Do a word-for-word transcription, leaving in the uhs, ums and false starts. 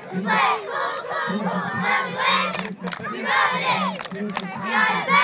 We play cool, cool, cool, and we win. We rub it in. We are the best.